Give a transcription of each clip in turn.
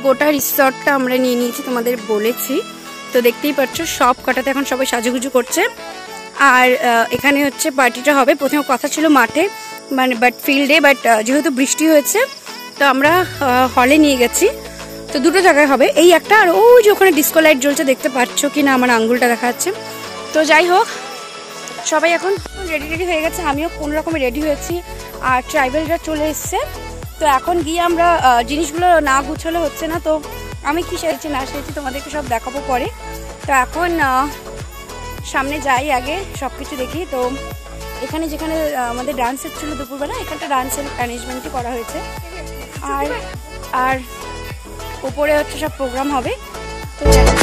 গোটা রিসর্টটা আমরা নিয়ে নিয়েছি, তোমাদের বলেছি তো, দেখতেই পাচ্ছ সব কটাতে এখন সবাই সাজুগুজু করছে। আর এখানে হচ্ছে পার্টিটা হবে, প্রথমে কথা ছিল মাঠে মানে বাট ফিল্ডে, বাট যেহেতু বৃষ্টি হয়েছে তো আমরা হলে নিয়ে গেছি। তো দুটো জায়গায় হবে, এই একটা আর ওই যে ওখানে ডিস্কো লাইট জ্বলছে, দেখতে পাচ্ছ কি না আমার আঙ্গুলটা দেখা যাচ্ছে। তো যাই হোক, সবাই এখন রেডি হয়ে গেছে, আমিও কোনো রকমে রেডি হয়েছি, আর ট্রাইবেলরা চলে এসছে। তো এখন গিয়ে আমরা জিনিসগুলো না গুছালে হচ্ছে না, তো আমি কি সেরেছি না সেরেছি তোমাদেরকে সব দেখাবো পরে। তো এখন সামনে যাই, আগে সব কিছু দেখি। তো এখানে যেখানে আমাদের ডান্স হচ্ছিলো দুপুরবেলা, এখানটা ডান্সের অ্যারেঞ্জমেন্টই করা হয়েছে, আর উপরে হচ্ছে সব প্রোগ্রাম হবে। তো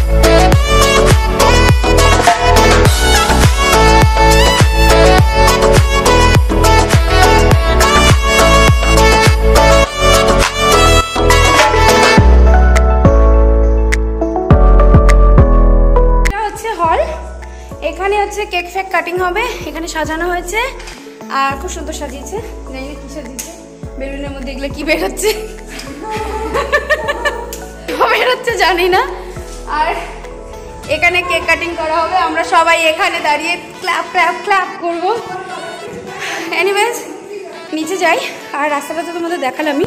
এখানে হচ্ছে কেক ফেক কাটিং হবে, এখানে সাজানো হয়েছে আর খুব সুন্দর সাজিয়েছে। জানি না কি সাজিয়েছে, বেলুনের মধ্যে এগুলো কি বেরোচ্ছে বেরোচ্ছে জানি না। আর এখানে কেক কাটিং করা হবে, আমরা সবাই এখানে দাঁড়িয়ে ক্ল্যাপ ক্ল্যাপ ক্ল্যাপ করবো। এনিওয়েজ নিচে যাই, আর রাস্তাটা তো তোমাদের দেখালামই।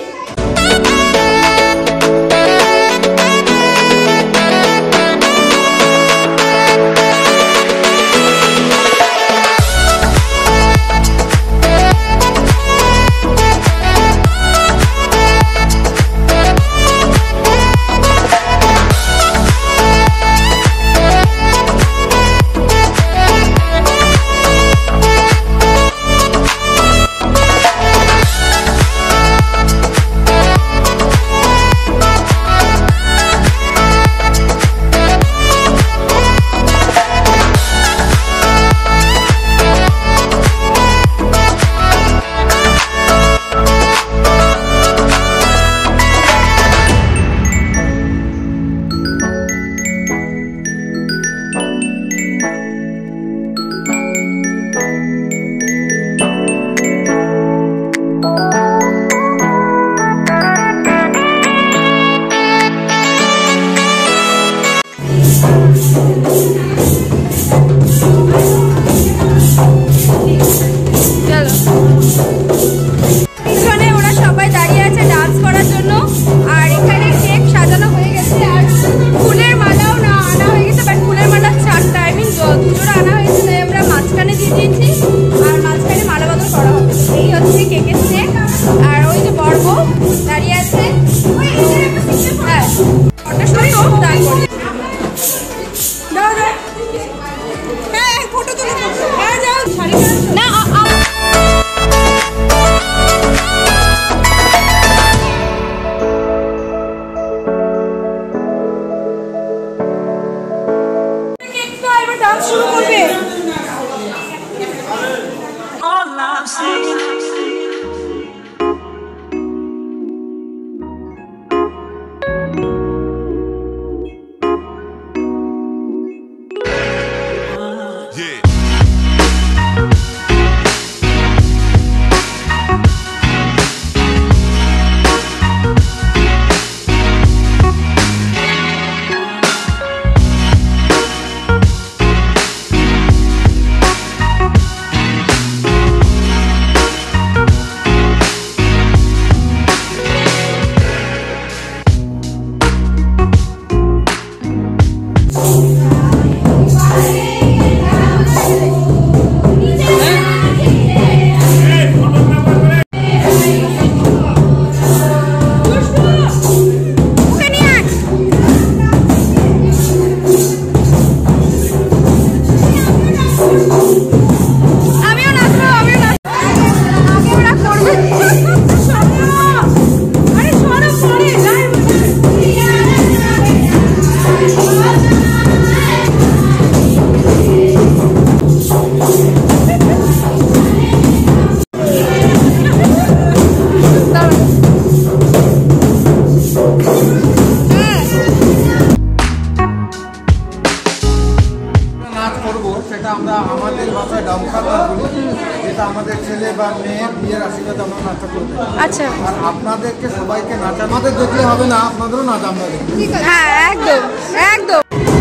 সিনেতে আমরা নাচটা করে থাকি। আচ্ছা, আর আপনাদেরকে সবাইকে নাচা আমাদের দেখলে হবে না, আপনাদেরও নাচ আমরা দেখি। হ্যাঁ একদম একদম।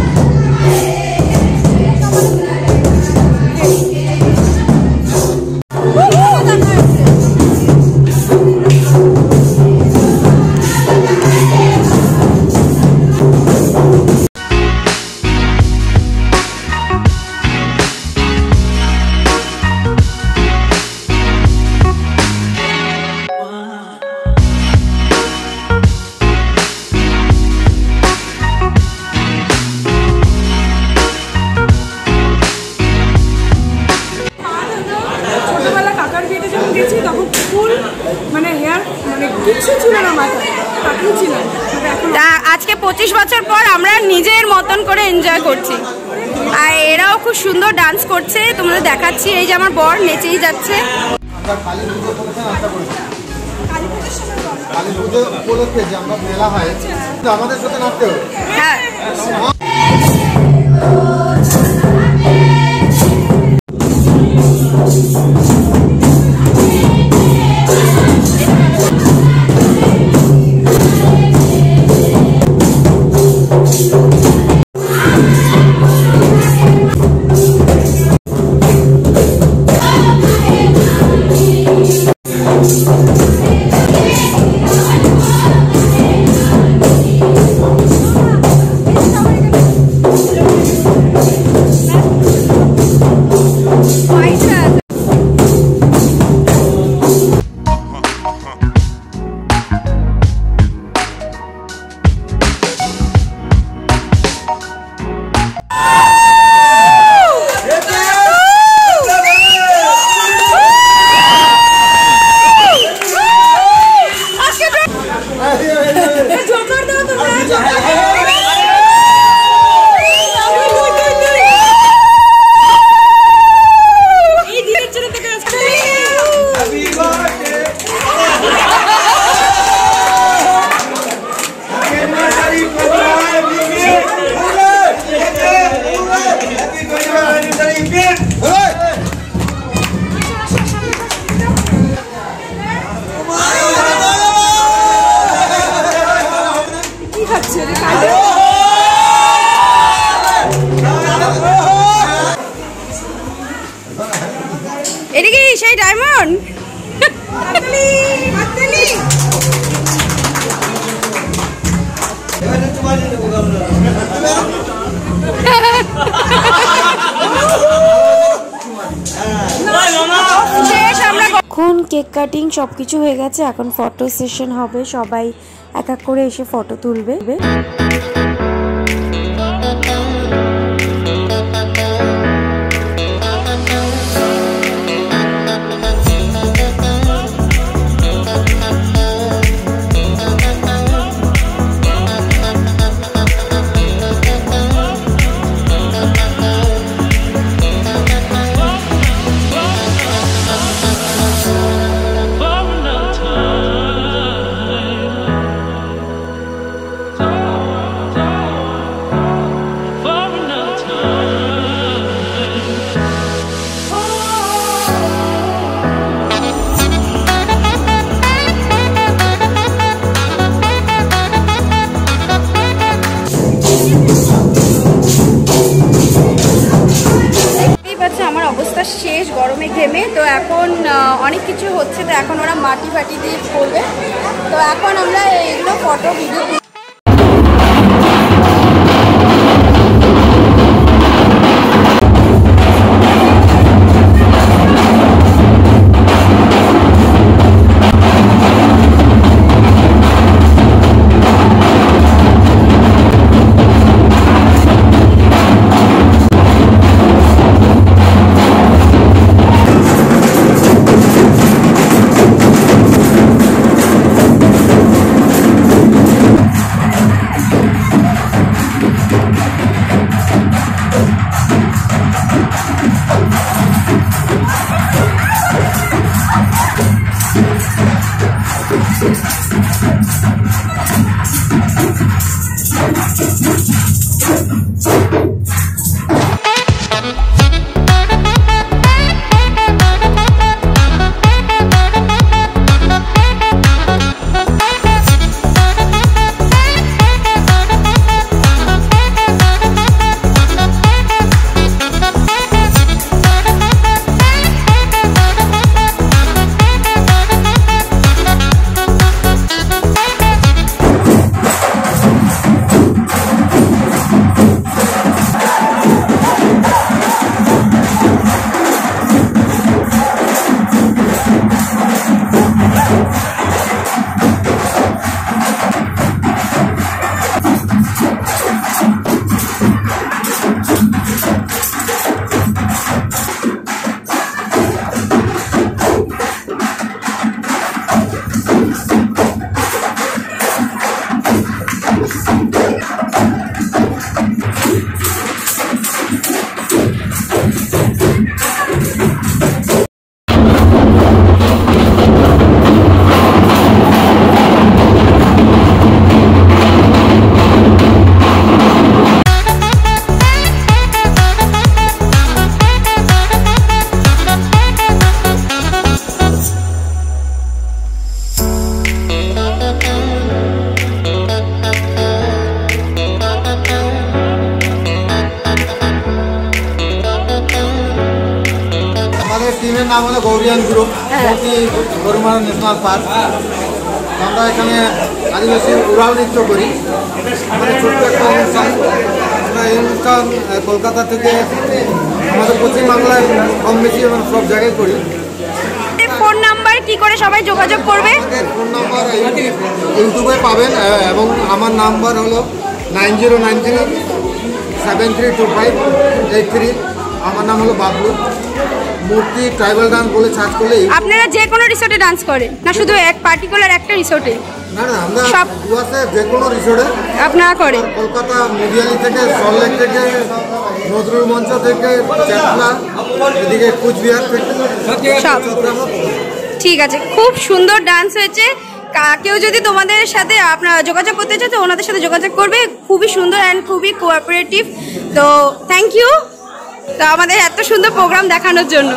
আজকে 25 বছর পর আমরা নিজের মতন করে এনজয় করছি, আর এরাও খুব সুন্দর ডান্স করছে, তোমাদের দেখাচ্ছি। এই যে আমার বর নেচেই যাচ্ছে। কালী পুজো উপলক্ষে যে আমরা মেলা হয়, আমাদের সাথে নাচতে হবে। হ্যাঁ, এদিকে সেই ডায়মন্ড। এখন কেক কাটিং সবকিছু হয়ে গেছে, এখন ফটো সেশন হবে, সবাই এক এক করে এসে ফটো তুলবে। শেষ গরমে ঘেমে, তো এখন অনেক কিছু হচ্ছে, তো এখন ওরা মাটি ফাটি দিয়ে করবে, তো এখন আমরা এগুলো ফটো ভিডিও নাম হলো Gaurian group, Gorumara national park. আমরা এখানে আদিবাসী উড়াল নৃত্য করি। আমাদের ছোট্ট একটা অনুষ্ঠান। আমরা এই অনুষ্ঠান কলকাতা থেকে আমাদের পশ্চিমবাংলায় কম বেশি সব জায়গায় করি। ফোন নাম্বার কি করে সবাই যোগাযোগ করবে? ফোন নাম্বার ইউটিউবে পাবেন এবং আমার নাম্বার হলো 9093732583। আমার নাম হলো বাবলু। মূর্তি ট্রাইবাল ডান্স বলে সার্চ করলে। আপনারা যে কোনো রিসোর্টে ডান্স করেন না শুধু এক পার্টিকুলার একটা রিসোর্টে? না না, আমরা সব যে কোনো রিসোর্টে আপনারা করেন। কলকাতা মুদিয়ালি থেকে, সল্টলেক থেকে, নজরুল মঞ্চ থেকে, চেতলা, এদিকে কুচবিহার থেকে সব। ঠিক আছে, খুব সুন্দর ডান্স হয়েছে। কেউ যদি তোমাদের সাথে আপনারা যোগাযোগ করতে চায় তো ওনাদের সাথে যোগাযোগ করবে। খুবই সুন্দর অ্যান্ড খুবই কোঅপারেটিভ। তো থ্যাংক ইউ তো আমাদের এত সুন্দর প্রোগ্রাম দেখানোর জন্য।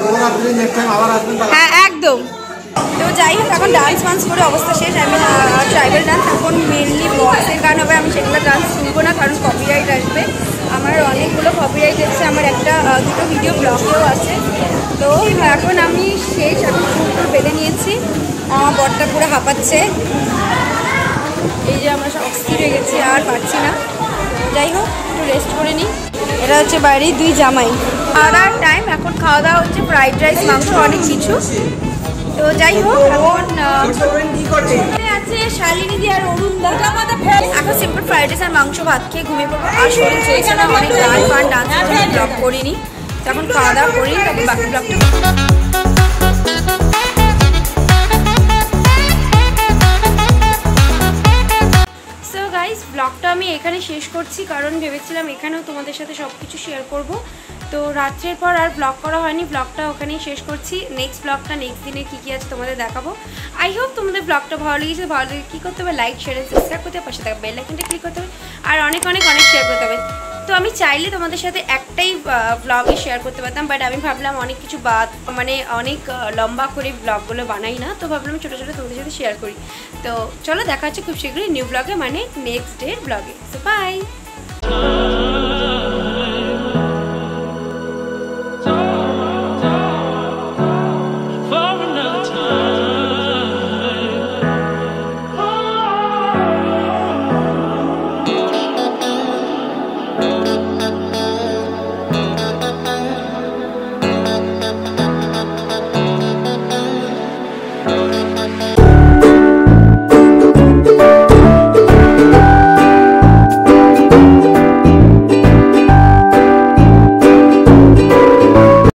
হ্যাঁ একদম। তো যাই হোক, এখন ডান্স ফান্স করে অবস্থা শেষ। আমি ট্রাইবাল ডান্স এখন মেনলি বক্সের গান হবে, আমি সেগুলো ডান্স শুনবো না কারণ কপিরাইট আসবে। আমার অনেকগুলো কপিরাইট এসেছে, আমার দুটো ভিডিও ব্লগেও আছে। তো এখন আমি শেষ, আমি ফুল বেঁধে নিয়েছি। আমার বরটা পুরো হাঁপাচ্ছে, এই যে আমরা সব অস্থির হয়ে গেছি, আর পারছি না। যাই হোক, একটু রেস্ট করে নিই। এটা হচ্ছে বাইরে দুই জামাই। খাওয়া দাওয়ার টাইম, এখন খাওয়া দাওয়া হচ্ছে ফ্রাইড রাইস, মাংস, অনেক কিছু। তো যাই হোক, এখন আছে শালিনী দি আর অরুণ দা। এখন সিম্পল ফ্রাইড রাইস আর মাংস ভাত খেয়ে ঘুমিয়ে পড়বো। আর শরীর চলছে না, অনেক গান ফান ডান্স ব্লগ করিনি। তখন খাওয়া দাওয়া করি, তারপর বাকি ব্লগটা। ব্লগটা আমি এখানে শেষ করছি কারণ ভেবেছিলাম এখানেও তোমাদের সাথে সব কিছু শেয়ার করব। তো রাত্রের পর আর ব্লগ করা হয়নি, ব্লগটা ওখানেই শেষ করছি। নেক্সট ব্লগটা নেক্সট দিনে কী কী আছে তোমাদের দেখাবো। আই হোপ তোমাদের ব্লগটা ভালো লেগেছে। ভালো লেগে কী করতে হবে, লাইক শেয়ার সাবস্ক্রাইব করতে হবে, পাশে থাকা বেল আইকনটা ক্লিক করতে হবে, আর অনেক অনেক অনেক শেয়ার করতে হবে। তো আমি চাইলে তোমাদের সাথে একটাই ব্লগে শেয়ার করতে পারতাম, বাট আমি ভাবলাম অনেক কিছু অনেক লম্বা করে ব্লগগুলো বানাই না, তো ভাবলাম ছোটো ছোটো তোমাদের সাথে শেয়ার করি। তো চলো, দেখা হচ্ছে খুব শীঘ্রই নিউ ব্লগে, মানে নেক্সট ডের ব্লগে। So by.